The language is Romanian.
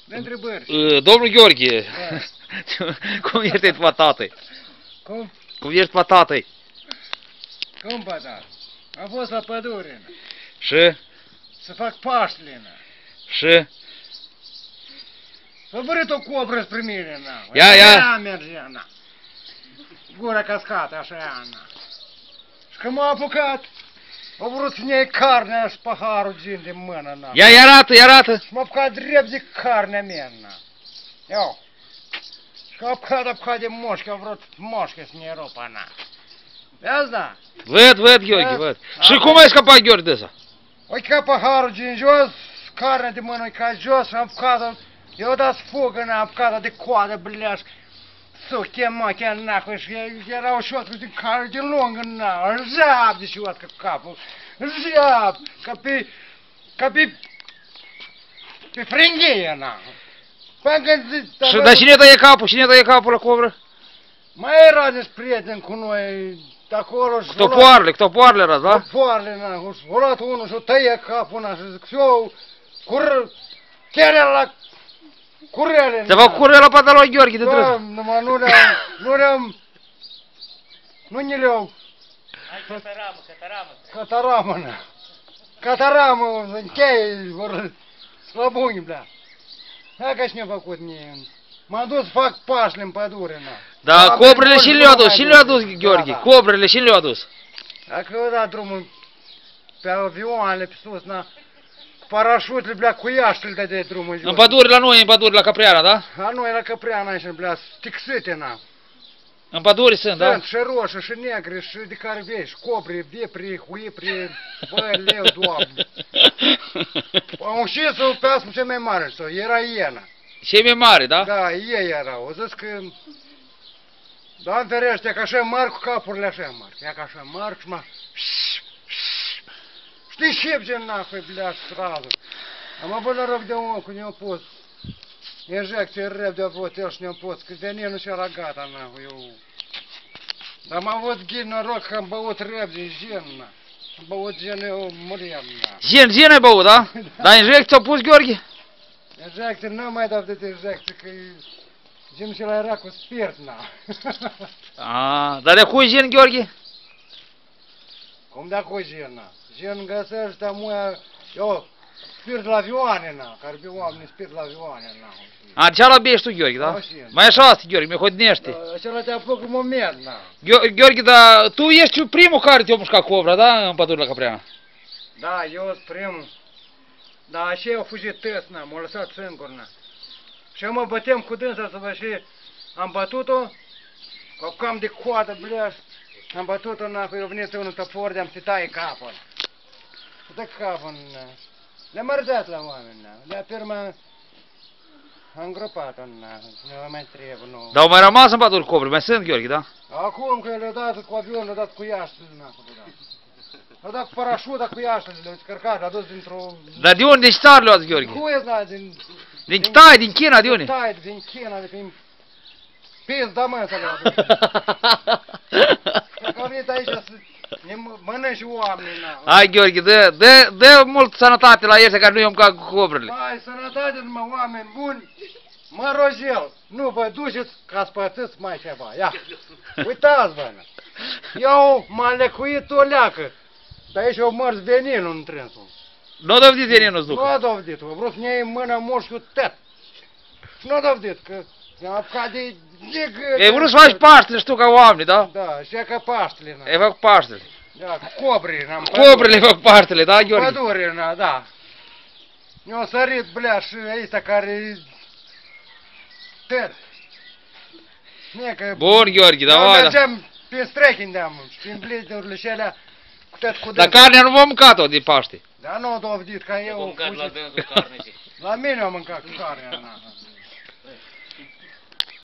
De întrebări. Domnul Gheorghe, Da. cum ești pe tatăi? Cum? Cum ești pe tatăi? Cum pătat? Am fost la pădure, Și? să fac Paștele, Și? S-a vărit o cobră spre mine, na. Ia, ia. Ea mergea, na. Gura cascată, așa ea, na. Și când m-a apucat, a vrut să-mi iei carnea și paharul gin din mână, na. Ia, ia arată! Și m-a apucat drept de carnea mea, na. Iau. Și a apucat de moșcă, a vrut moșcă să-mi rupa, na. Vezi, da? Văd, Gheorghe, văd. Și cum ai scăpat, Gheorghe, de ăsta? Oi ca paharul gin jos, carnea de mână, ca jos, și am apucat-o. Eu dat fugă, n-am apucat de coadă, bleaș. Să chema, chiar nacul, și era o șoatcă din care de lungă, na, rjab de șoatcă capul, rjab, ca pe frânghie, na. Și dar cine tăie capul? Cine tăie capul la cobră? Mai era des prieten cu noi, de acolo și... Cu topoarele era, da? Topoarele, na, și o luat unul și o tăie capul, na, și zic, eu, chiar era la curele, Te fac curele la pantaloni, Gheorghe, de trăză. Numai nu ne le-au... Hai, Cataramă, na. Cataramă, încheie, vor slăbuni, blea. Hai că și-ne-a făcut mie. M-am dus să fac Paștele în pădure, na. Da, cobrele și le-au adus, și le-au adus, Gheorghe, cobrele și le-au adus. Dacă eu dat drumul pe avioanele pe sus, na, parașutele, blea, cu iaștele de drumul jos. În pădure la noi, în pădure la Capriana, da? A noi la Căpreana aici, blea, stixite, na. În pădure sunt, da? Sunt și roșii, și negri, și de care vei, și copri, viepri, huipri, bă, leu, doamne. Am știți pe asta cel mai mare, era iena. Cei mai mari, da? Da, ei erau. O zis că... Doamne ferește, că așa mari cu capurile așa mari. Ia că așa mari și mă... Știi ce gen nahoi, blea, stradă. Am avut noroc de om cu ne-au pus. Injecție rep de avut el și ne-au pus. Că veninul și era gata, nahoi, eu... Dar am avut ghid noroc că am băut rep din gen, na. Am băut gen, eu muriem, na. Gen ai băut, da? Dar injecție ți-au pus, Gheorghe? Injecție, nu mai dau de injecție, că gen și la era cu spirit, na. Dar de cui gen, Gheorghe? Cum de acolo gen, na? Gen găsește amuia, eu, spirit la avioane, na, care pe oameni spirit la avioane, na. De cealaltă bești tu, Gheorghe, da? Mai așa asta, Gheorghe, mi hodinește. Acela te apucă un moment, na. Gheorghe, dar tu ești primul care te-a mușcat cobra, da? În pădure la Capriana. Da, eu sunt primul. Da, așa au fugit tăți, na, m-au lăsat singur, na. Și eu mă băteam cu dânsa să văd și am bătut-o, cam de coadă, bleaș, am bătut-o, na, că eu venit unul tăpor de-am să taie capul. Să dă capul, na. Le-am mărdat la oameni, na. Le-a firma am îngropat-o, na, nu mai trebuie, nu. Dar au mai rămas în pădure cobri, mai sunt, Gheorghe, da? Acum că le-a dat cu avion, le-a dat cu iaștele, na, le-a dat cu parașuta cu iaștele, le-a descărcat, le-a dus dintr-o... Dar de unde? Din ce țară le-ați, Gheorghe? Cu e, na, din... Din China, din China, de unde? Da, din China, de prin... Pizda, mă, să le-a dus. Că au venit aici să ne mănânci oamenii, na. Hai, Gheorghe, dă mult sănătate la ăștia care nu i-au mâncat cu cobrele. Hai, sănătate, numai oameni buni. Mă rogel, nu vă duceți ca să pățiți mai ceva. Ia, uitați-vă, eu m-am lecuit o leacă. Dar aici o mărți veninul în trânsul. Nu a dovedit veninul-ți ducă. Nu a dovedit, a vrut să ne iei în mână moș cu tăt. Nu a dovedit, că ne-am apucat de... Ai vrut să faci Paștele și tu ca oameni, da? Da, și ca Paștele, na. Ai făcut Paștele. Da, cu cobrii, n-am... Cobrele fac Paștele, da, Gheorghe? Pădure, na, da. Ne-au sărit, blea, și ăsta care... Tăt. Bun, Gheorghe, da, da. da. Mergeam pe strechin de-am, prin blidurile și alea, cu tăt cu Dar dânsul. carnea nu v-a mâncat-o de Paște. Dar nu a dovedit, ca eu... Mâncat la dânsul carne și... La mine am mâncat carnea, na.